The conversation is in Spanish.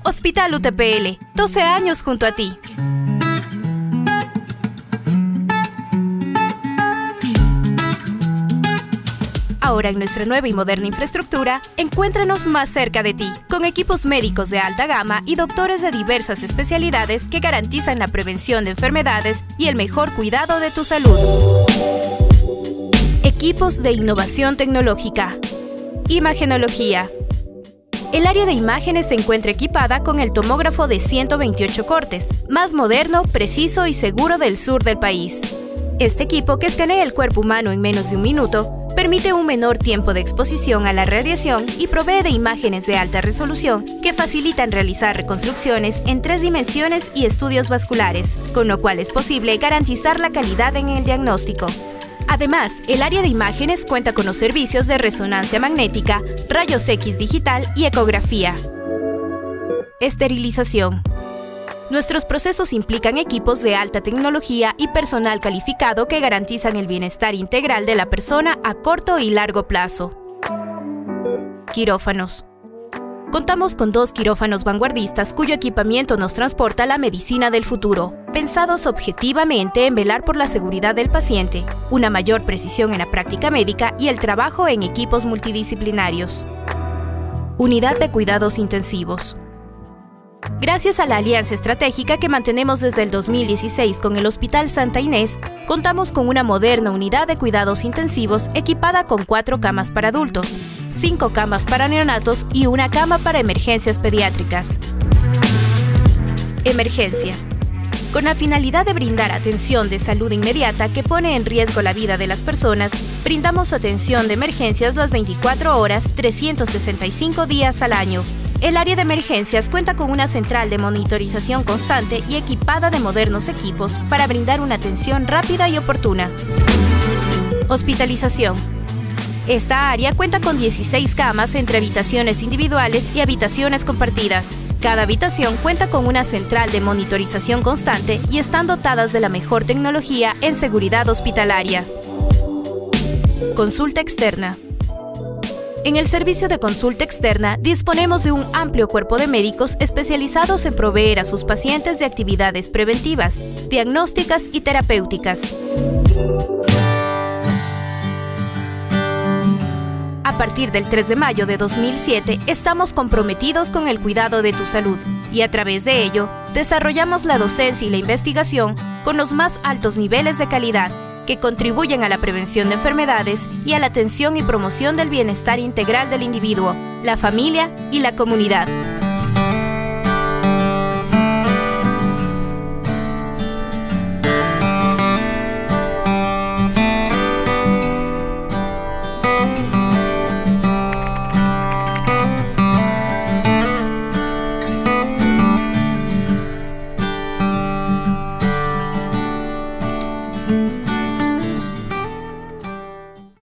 Hospital UTPL, 12 años junto a ti. Ahora en nuestra nueva y moderna infraestructura, encuéntranos más cerca de ti, con equipos médicos de alta gama y doctores de diversas especialidades que garantizan la prevención de enfermedades y el mejor cuidado de tu salud. Equipos de innovación tecnológica. Imagenología. El área de imágenes se encuentra equipada con el tomógrafo de 128 cortes, más moderno, preciso y seguro del sur del país. Este equipo, que escanea el cuerpo humano en menos de un minuto, permite un menor tiempo de exposición a la radiación y provee de imágenes de alta resolución que facilitan realizar reconstrucciones en 3 dimensiones y estudios vasculares, con lo cual es posible garantizar la calidad en el diagnóstico. Además, el área de imágenes cuenta con los servicios de resonancia magnética, rayos X digital y ecografía. Esterilización. Nuestros procesos implican equipos de alta tecnología y personal calificado que garantizan el bienestar integral de la persona a corto y largo plazo. Quirófanos. Contamos con 2 quirófanos vanguardistas cuyo equipamiento nos transporta a la medicina del futuro, pensados objetivamente en velar por la seguridad del paciente, una mayor precisión en la práctica médica y el trabajo en equipos multidisciplinarios. Unidad de cuidados intensivos. Gracias a la alianza estratégica que mantenemos desde el 2016 con el Hospital Santa Inés, contamos con una moderna unidad de cuidados intensivos equipada con 4 camas para adultos, 5 camas para neonatos y 1 cama para emergencias pediátricas. Emergencia. Con la finalidad de brindar atención de salud inmediata que pone en riesgo la vida de las personas, brindamos atención de emergencias las 24 horas, 365 días al año. El área de emergencias cuenta con una central de monitorización constante y equipada de modernos equipos para brindar una atención rápida y oportuna. Hospitalización. Esta área cuenta con 16 camas entre habitaciones individuales y habitaciones compartidas. Cada habitación cuenta con una central de monitorización constante y están dotadas de la mejor tecnología en seguridad hospitalaria. Consulta externa. En el servicio de consulta externa disponemos de un amplio cuerpo de médicos especializados en proveer a sus pacientes de actividades preventivas, diagnósticas y terapéuticas. A partir del 3 de mayo de 2007, estamos comprometidos con el cuidado de tu salud y a través de ello, desarrollamos la docencia y la investigación con los más altos niveles de calidad que contribuyen a la prevención de enfermedades y a la atención y promoción del bienestar integral del individuo, la familia y la comunidad.